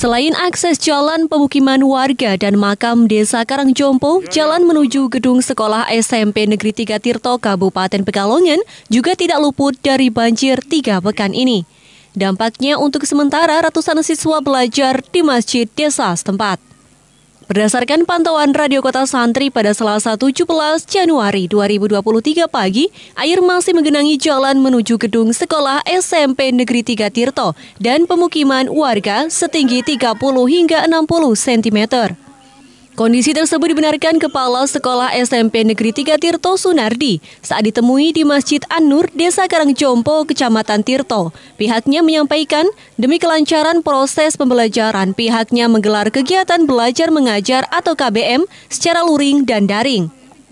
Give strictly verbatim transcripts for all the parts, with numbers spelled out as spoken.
Selain akses jalan pemukiman warga dan makam Desa Karangjompo, jalan menuju gedung sekolah S M P Negeri tiga Tirto Kabupaten Pekalongan juga tidak luput dari banjir tiga pekan ini. Dampaknya untuk sementara ratusan siswa belajar di masjid desa setempat. Berdasarkan pantauan Radio Kota Santri pada Selasa tujuh belas Januari dua ribu dua puluh tiga pagi, air masih menggenangi jalan menuju gedung sekolah S M P Negeri tiga Tirto dan pemukiman warga setinggi tiga puluh hingga enam puluh sentimeter. Kondisi tersebut dibenarkan Kepala Sekolah S M P Negeri tiga Tirto Sunardi saat ditemui di Masjid An-Nur, Desa Karangjompo, Kecamatan Tirto. Pihaknya menyampaikan demi kelancaran proses pembelajaran, pihaknya menggelar kegiatan belajar mengajar atau K B M secara luring dan daring.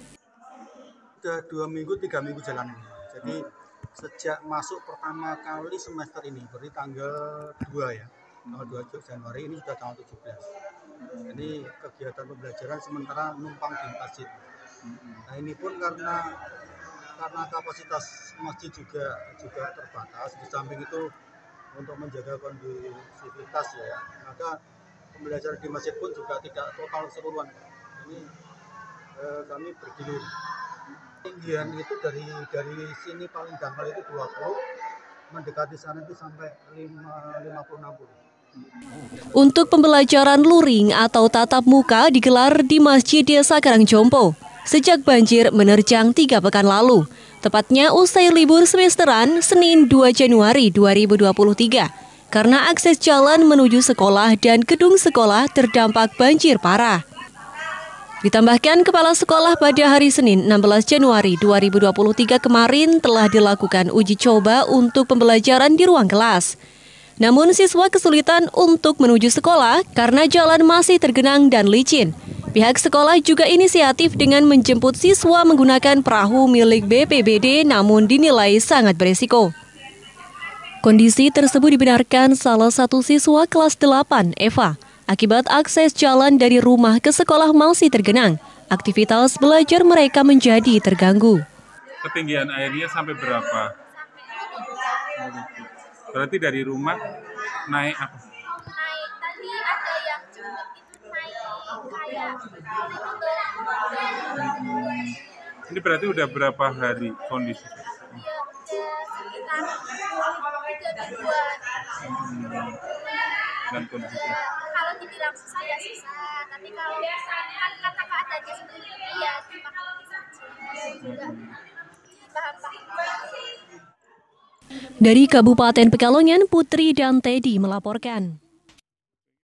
Sudah dua minggu, tiga minggu jalan ini. Jadi sejak masuk pertama kali semester ini, berarti tanggal dua ya, tanggal dua Januari ini sudah tanggal tujuh belas. Jadi kegiatan pembelajaran sementara numpang di masjid. Nah ini pun karena karena kapasitas masjid juga juga terbatas. Di samping itu untuk menjaga kondusivitas ya, maka pembelajaran di masjid pun juga tidak total keseluruhan. Ini eh, kami bergilir. Tinggian itu dari dari sini paling dangkal itu dua puluh, mendekati sana itu sampai lima puluh enam puluh. Untuk pembelajaran luring atau tatap muka digelar di Masjid Desa Karangjompo sejak banjir menerjang tiga pekan lalu, tepatnya usai libur semesteran Senin dua Januari dua ribu dua puluh tiga, karena akses jalan menuju sekolah dan gedung sekolah terdampak banjir parah. Ditambahkan, Kepala Sekolah pada hari Senin enam belas Januari dua ribu dua puluh tiga kemarin telah dilakukan uji coba untuk pembelajaran di ruang kelas. Namun siswa kesulitan untuk menuju sekolah karena jalan masih tergenang dan licin. Pihak sekolah juga inisiatif dengan menjemput siswa menggunakan perahu milik B P B D namun dinilai sangat beresiko. Kondisi tersebut dibenarkan salah satu siswa kelas delapan, Eva. Akibat akses jalan dari rumah ke sekolah masih tergenang, aktivitas belajar mereka menjadi terganggu. Ketinggian airnya sampai berapa? Berarti dari rumah naik apa? Naik tadi ada yang jemput itu naik kayak hmm. Ini berarti udah berapa hari kondisi? Ya udah sekitar tiga mingguan. Hmm. Dan kondisi Ya, kalau dibilang susah ya susah, tapi kalau kan kata keadaannya seperti ini ya dimaklumi saja. Juga paham-paham. Dari Kabupaten Pekalongan, Putri dan Teddy melaporkan.